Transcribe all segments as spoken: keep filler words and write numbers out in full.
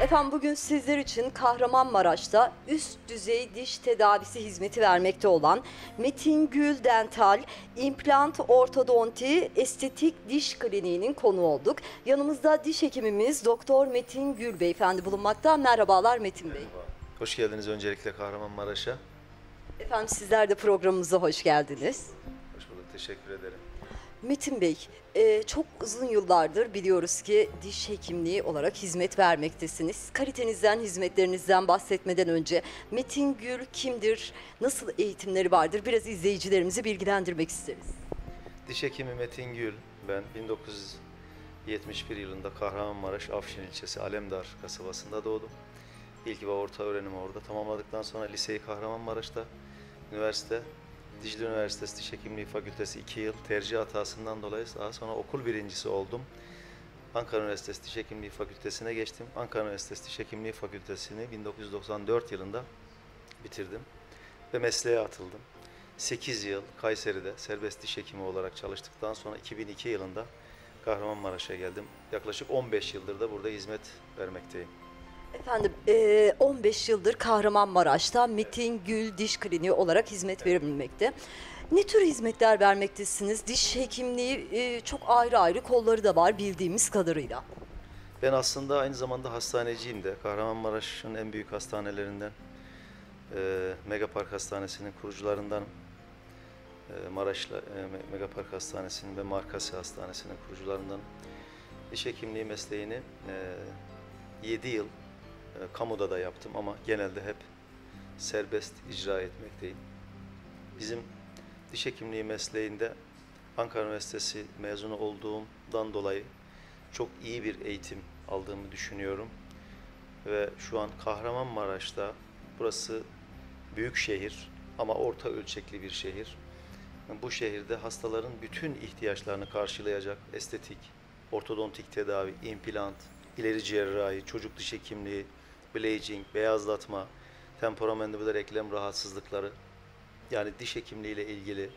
Efendim bugün sizler için Kahramanmaraş'ta üst düzey diş tedavisi hizmeti vermekte olan Metin Gül Dental, İmplant Ortodonti Estetik Diş Kliniği'nin konuğu olduk. Yanımızda diş hekimimiz Doktor Metin Gül Beyefendi bulunmakta. Merhabalar Metin Bey. Merhaba. Hoş geldiniz öncelikle Kahramanmaraş'a. Efendim sizler de programımıza hoş geldiniz. Hoş bulduk, teşekkür ederim. Metin Bey, e, çok uzun yıllardır biliyoruz ki diş hekimliği olarak hizmet vermektesiniz. Kalitenizden, hizmetlerinizden bahsetmeden önce Metin Gül kimdir, nasıl eğitimleri vardır? Biraz izleyicilerimizi bilgilendirmek isteriz. Diş hekimi Metin Gül, ben bin dokuz yüz yetmiş bir yılında Kahramanmaraş Afşin ilçesi Alemdar kasabasında doğdum. İlk ve orta öğrenimi orada tamamladıktan sonra liseyi Kahramanmaraş'ta, üniversite, Dicle Üniversitesi Diş Hekimliği Fakültesi iki yıl tercih hatasından dolayı daha sonra okul birincisi oldum. Ankara Üniversitesi Diş Hekimliği Fakültesine geçtim. Ankara Üniversitesi Diş Hekimliği Fakültesini bin dokuz yüz doksan dört yılında bitirdim ve mesleğe atıldım. sekiz yıl Kayseri'de serbest diş hekimi olarak çalıştıktan sonra iki bin iki yılında Kahramanmaraş'a geldim. Yaklaşık on beş yıldır da burada hizmet vermekteyim. Efendim e, on beş yıldır Kahramanmaraş'ta Metin Gül Diş Kliniği olarak hizmet verilmekte. Ne tür hizmetler vermektesiniz? Diş hekimliği e, çok ayrı ayrı kolları da var bildiğimiz kadarıyla. Ben aslında aynı zamanda hastaneciyim de. Kahramanmaraş'ın en büyük hastanelerinden, e, Megapark Hastanesi'nin kurucularındanım. E, Maraş'la e, Megapark Hastanesi'nin ve Markası Hastanesi'nin kurucularındanım. Diş hekimliği mesleğini e, yedi yıl e, kamuda da yaptım ama genelde hep serbest icra etmekteyim. Bizim diş hekimliği mesleğinde Ankara Üniversitesi mezunu olduğumdan dolayı çok iyi bir eğitim aldığımı düşünüyorum. Ve şu an Kahramanmaraş'ta, burası büyük şehir ama orta ölçekli bir şehir. Bu şehirde hastaların bütün ihtiyaçlarını karşılayacak estetik, ortodontik tedavi, implant, ileri cerrahi, çocuk diş hekimliği, blaging, beyazlatma, temporomandibular eklem rahatsızlıkları, yani diş hekimliği ile ilgili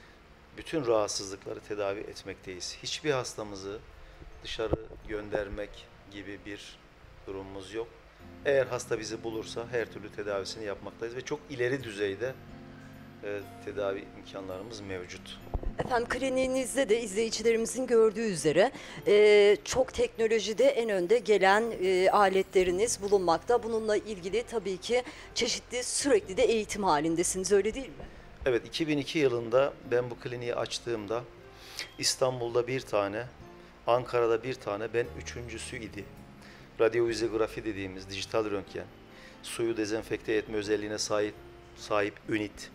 bütün rahatsızlıkları tedavi etmekteyiz. Hiçbir hastamızı dışarı göndermek gibi bir durumumuz yok. Eğer hasta bizi bulursa her türlü tedavisini yapmaktayız ve çok ileri düzeyde e, tedavi imkanlarımız mevcut. Efendim kliniğinizde de izleyicilerimizin gördüğü üzere e, çok teknolojide en önde gelen e, aletleriniz bulunmakta. Bununla ilgili tabii ki çeşitli sürekli de eğitim halindesiniz, öyle değil mi? Evet, iki bin iki yılında ben bu kliniği açtığımda İstanbul'da bir tane, Ankara'da bir tane, ben üçüncüsü idi. Radyoizografi dediğimiz dijital röntgen, suyu dezenfekte etme özelliğine sahip sahip ünit.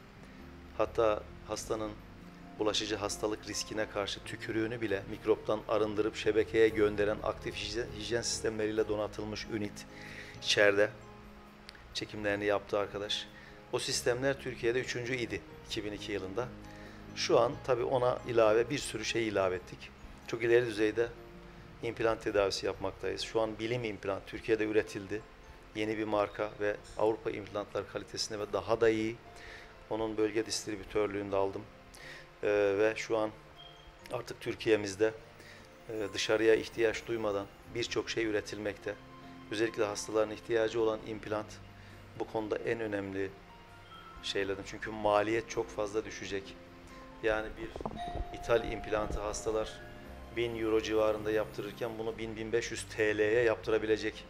Hatta hastanın bulaşıcı hastalık riskine karşı tükürüğünü bile mikroptan arındırıp şebekeye gönderen aktif hijyen, hijyen sistemleriyle donatılmış ünit içeride çekimlerini yaptı arkadaş. O sistemler Türkiye'de üçüncü idi iki bin iki yılında. Şu an tabii ona ilave bir sürü şey ilave ettik. Çok ileri düzeyde implant tedavisi yapmaktayız. Şu an bilim implant Türkiye'de üretildi. Yeni bir marka ve Avrupa implantlar kalitesinde ve daha da iyi. Onun bölge distribütörlüğünü de aldım. Ee, ve şu an artık Türkiye'mizde e, dışarıya ihtiyaç duymadan birçok şey üretilmekte. Özellikle hastaların ihtiyacı olan implant bu konuda en önemli şeylerden. Çünkü maliyet çok fazla düşecek. Yani bir ithal implantı hastalar bin euro civarında yaptırırken bunu bin bin beş yüz T L'ye yaptırabilecek.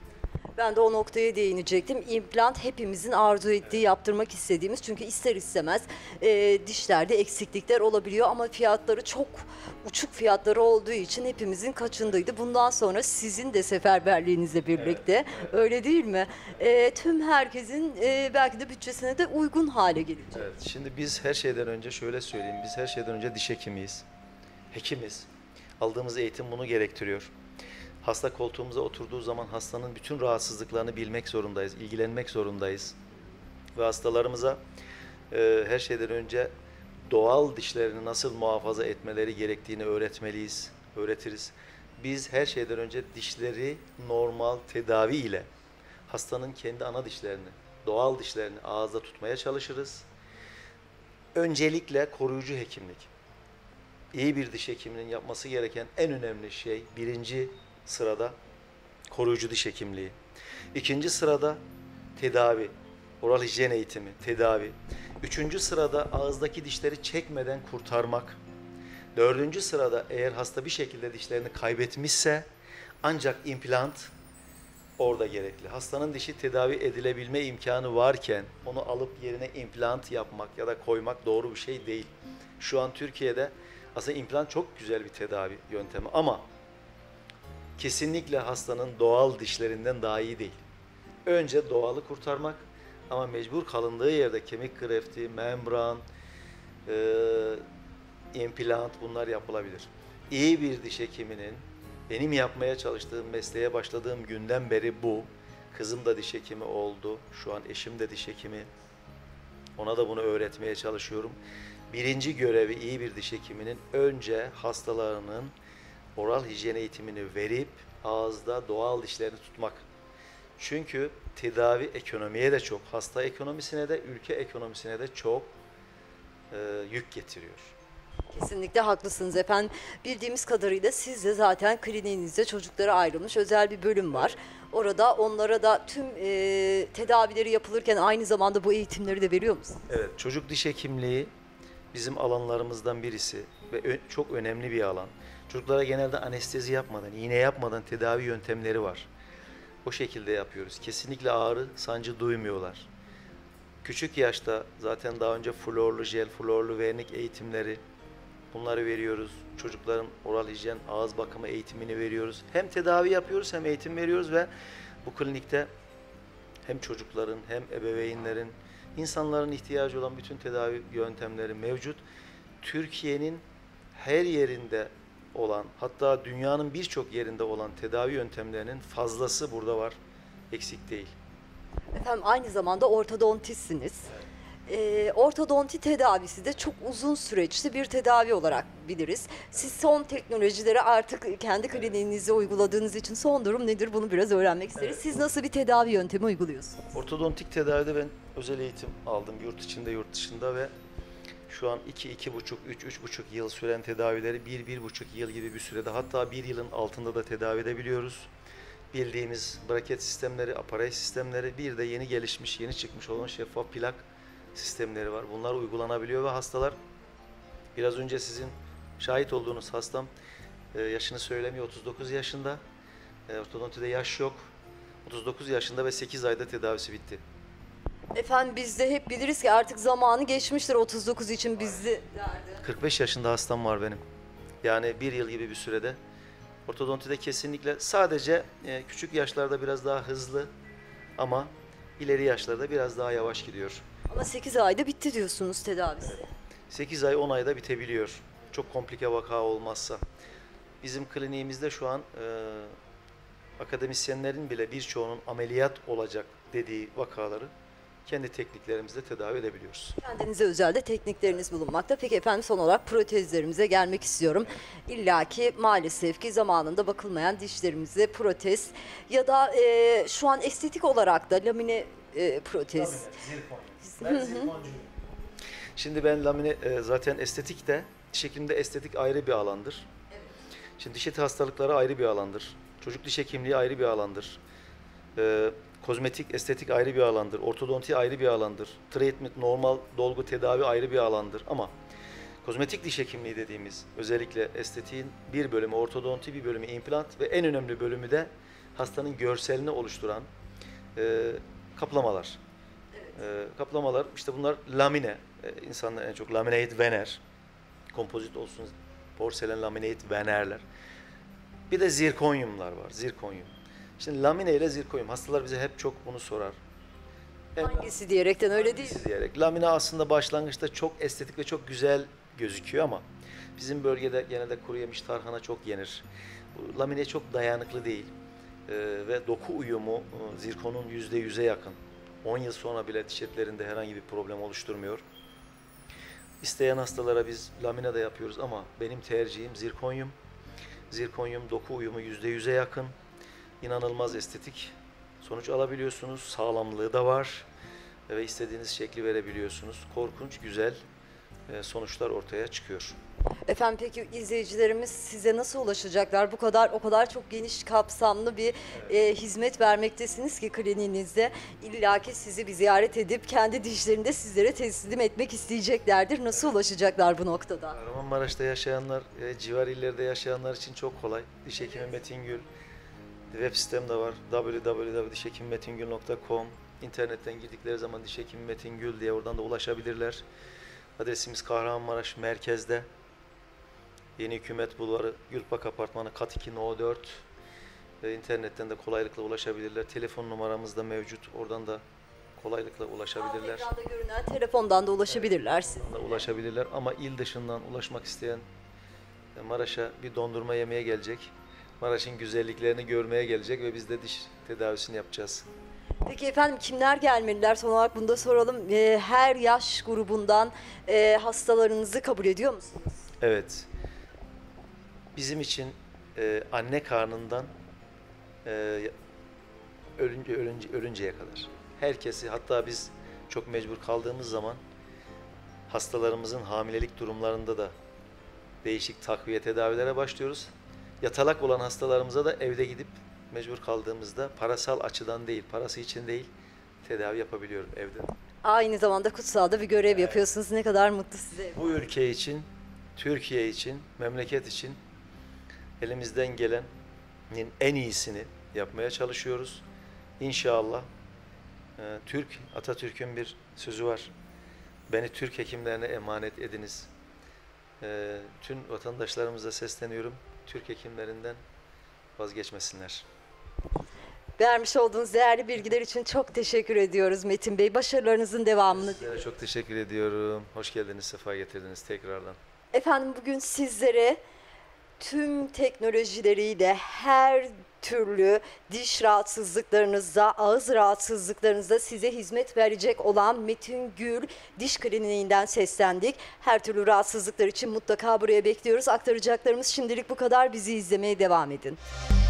Ben de o noktaya değinecektim. İmplant hepimizin arzu ettiği, evet, yaptırmak istediğimiz. Çünkü ister istemez e, dişlerde eksiklikler olabiliyor ama fiyatları çok uçuk fiyatları olduğu için hepimizin kaçındıydı. Bundan sonra sizin de seferberliğinizle birlikte, evet, evet, öyle değil mi? E, tüm herkesin e, belki de bütçesine de uygun hale gelecek. Evet, şimdi biz her şeyden önce şöyle söyleyeyim. Biz her şeyden önce diş hekimiyiz. Hekimiz. Aldığımız eğitim bunu gerektiriyor. Hasta koltuğumuza oturduğu zaman hastanın bütün rahatsızlıklarını bilmek zorundayız, ilgilenmek zorundayız. Ve hastalarımıza e, her şeyden önce doğal dişlerini nasıl muhafaza etmeleri gerektiğini öğretmeliyiz, öğretiriz. Biz her şeyden önce dişleri normal tedavi ile hastanın kendi ana dişlerini, doğal dişlerini ağızda tutmaya çalışırız. Öncelikle koruyucu hekimlik. İyi bir diş hekiminin yapması gereken en önemli şey birinci sırada koruyucu diş hekimliği. İkinci sırada tedavi, oral hijyen eğitimi, tedavi. Üçüncü sırada ağızdaki dişleri çekmeden kurtarmak. Dördüncü sırada eğer hasta bir şekilde dişlerini kaybetmişse ancak implant orada gerekli. Hastanın dişi tedavi edilebilme imkanı varken onu alıp yerine implant yapmak ya da koymak doğru bir şey değil. Şu an Türkiye'de aslında implant çok güzel bir tedavi yöntemi ama kesinlikle hastanın doğal dişlerinden daha iyi değil. Önce doğalı kurtarmak ama mecbur kalındığı yerde kemik grefti, membran, e, implant bunlar yapılabilir. İyi bir diş hekiminin benim yapmaya çalıştığım mesleğe başladığım günden beri bu. Kızım da diş hekimi oldu. Şu an eşim de diş hekimi. Ona da bunu öğretmeye çalışıyorum. Birinci görevi iyi bir diş hekiminin önce hastalarının oral hijyen eğitimini verip ağızda doğal dişlerini tutmak. Çünkü tedavi ekonomiye de çok, hasta ekonomisine de, ülke ekonomisine de çok e, yük getiriyor. Kesinlikle haklısınız efendim. Bildiğimiz kadarıyla siz de zaten kliniğinizde çocuklara ayrılmış özel bir bölüm var. Orada onlara da tüm e, tedavileri yapılırken aynı zamanda bu eğitimleri de veriyor musunuz? Evet, çocuk diş hekimliği bizim alanlarımızdan birisi ve ö- çok önemli bir alan. Çocuklara genelde anestezi yapmadan, iğne yapmadan tedavi yöntemleri var. O şekilde yapıyoruz. Kesinlikle ağrı, sancı duymuyorlar. Küçük yaşta zaten daha önce florlu jel, florlu vernik eğitimleri bunları veriyoruz. Çocukların oral hijyen, ağız bakımı eğitimini veriyoruz. Hem tedavi yapıyoruz hem eğitim veriyoruz ve bu klinikte hem çocukların hem ebeveynlerin, insanların ihtiyacı olan bütün tedavi yöntemleri mevcut. Türkiye'nin her yerinde olan, hatta dünyanın birçok yerinde olan tedavi yöntemlerinin fazlası burada var, eksik değil. Efendim aynı zamanda ortodontistsiniz. Ee, ortodonti tedavisi de çok uzun süreçli bir tedavi olarak biliriz. Siz son teknolojileri artık kendi kliniğinizde uyguladığınız için son durum nedir bunu biraz öğrenmek isteriz. Siz nasıl bir tedavi yöntemi uyguluyorsunuz? Ortodontik tedavide ben özel eğitim aldım yurt içinde yurt dışında ve şu an iki, iki buçuk, üç, üç buçuk yıl süren tedavileri bir, bir buçuk yıl gibi bir sürede hatta bir yılın altında da tedavi edebiliyoruz. Bildiğimiz braket sistemleri, aparey sistemleri, bir de yeni gelişmiş, yeni çıkmış olan şeffaf plak sistemleri var. Bunlar uygulanabiliyor ve hastalar, biraz önce sizin şahit olduğunuz hastam e, yaşını söylemiyor, otuz dokuz yaşında. E, ortodontide yaş yok. otuz dokuz yaşında ve sekiz ayda tedavisi bitti. Efendim biz de hep biliriz ki artık zamanı geçmiştir otuz dokuz için bizde derdi. kırk beş yaşında hastam var benim. Yani bir yıl gibi bir sürede. Ortodontide kesinlikle sadece e, küçük yaşlarda biraz daha hızlı ama ileri yaşlarda biraz daha yavaş gidiyor. Ama sekiz ayda bitti diyorsunuz tedavisi. sekiz ay on ayda bitebiliyor. Çok komplike vaka olmazsa. Bizim kliniğimizde şu an e, akademisyenlerin bile birçoğunun ameliyat olacak dediği vakaları kendi tekniklerimizle tedavi edebiliyoruz. Kendinize özel de teknikleriniz bulunmakta. Peki efendim son olarak protezlerimize gelmek istiyorum. İlla ki maalesef ki zamanında bakılmayan dişlerimize protez ya da e, şu an estetik olarak da lamine e, protez. Ben zirkoncuyum. Şimdi ben lamine e, zaten estetik de diş hekimliğinde estetik ayrı bir alandır. Şimdi diş eti hastalıkları ayrı bir alandır. Çocuk diş hekimliği ayrı bir alandır. E, kozmetik, estetik ayrı bir alandır. Ortodonti ayrı bir alandır. Treatment, normal dolgu tedavi ayrı bir alandır. Ama kozmetik diş hekimliği dediğimiz özellikle estetiğin bir bölümü ortodonti, bir bölümü implant ve en önemli bölümü de hastanın görselini oluşturan e, kaplamalar. E, kaplamalar işte bunlar lamine. E, insanlar en çok laminate vener. Kompozit olsun, porselen laminate venerler. Bir de zirkonyumlar var. Zirkonyum. Şimdi lamine ile zirkonyum. Hastalar bize hep çok bunu sorar. En Hangisi diyerekten öyle değil mi? hangisi diyerek. Lamine aslında başlangıçta çok estetik ve çok güzel gözüküyor ama bizim bölgede genelde kuru yemiş tarhana çok yenir. Bu lamine çok dayanıklı değil. Ee, ve doku uyumu e, zirkonun yüzde yüze yakın. on yıl sonra bile diş etlerinde herhangi bir problem oluşturmuyor. İsteyen hastalara biz lamine de yapıyoruz ama benim tercihim zirkonyum. Zirkonyum doku uyumu yüzde yüze yakın. İnanılmaz estetik sonuç alabiliyorsunuz. Sağlamlığı da var ve istediğiniz şekli verebiliyorsunuz. Korkunç güzel e, sonuçlar ortaya çıkıyor. Efendim peki izleyicilerimiz size nasıl ulaşacaklar? Bu kadar o kadar çok geniş kapsamlı bir e, hizmet vermektesiniz ki kliniğinizde. İlla ki sizi bir ziyaret edip kendi dişlerini de sizlere teslim etmek isteyeceklerdir. Nasıl ulaşacaklar bu noktada? Kahramanmaraş'ta yaşayanlar, e, civar illerde yaşayanlar için çok kolay. Diş hekimi Metin Gül web sitem de var. w w w nokta diş hekimi metin gül nokta com. İnternetten girdikleri zaman Diş Hekimi Metin Gül diye oradan da ulaşabilirler. Adresimiz Kahramanmaraş merkezde. Yeni Hükümet Bulvarı, Gülpak Apartmanı, kat iki no dört. Ve internetten de kolaylıkla ulaşabilirler. Telefon numaramız da mevcut. Oradan da kolaylıkla ulaşabilirler. Ekranda görünen telefondan da ulaşabilirler size. Oradan da ulaşabilirler. Ama il dışından ulaşmak isteyen e, Maraş'a bir dondurma yemeye gelecek. Maraş'ın güzelliklerini görmeye gelecek ve biz de diş tedavisini yapacağız. Peki efendim kimler gelmeliler? Son olarak bunu da soralım. E, her yaş grubundan e, hastalarınızı kabul ediyor musunuz? Evet. Bizim için e, anne karnından e, ölünce, ölünce, ölünceye kadar. Herkesi, hatta biz çok mecbur kaldığımız zaman hastalarımızın hamilelik durumlarında da değişik takviye tedavilere başlıyoruz. Yatalak olan hastalarımıza da evde gidip mecbur kaldığımızda parasal açıdan değil, parası için değil tedavi yapabiliyorum evde. Aynı zamanda kutsalda bir görev yapıyorsunuz. Ne kadar mutlu size. Bu ülke için, Türkiye için, memleket için elimizden gelenin en iyisini yapmaya çalışıyoruz. İnşallah e, Türk, Atatürk'ün bir sözü var. Beni Türk hekimlerine emanet ediniz. E, tüm vatandaşlarımıza sesleniyorum. Türk hekimlerinden vazgeçmesinler. Vermiş olduğunuz değerli bilgiler için çok teşekkür ediyoruz Metin Bey. Başarılarınızın devamını Sizlere çok teşekkür ediyorum. Hoş geldiniz, sefa getirdiniz tekrardan. Efendim bugün sizlere tüm teknolojileriyle her türlü diş rahatsızlıklarınızda, ağız rahatsızlıklarınızda size hizmet verecek olan Metin Gül Diş Kliniğinden seslendik. Her türlü rahatsızlıklar için mutlaka buraya bekliyoruz. Aktaracaklarımız şimdilik bu kadar. Bizi izlemeye devam edin.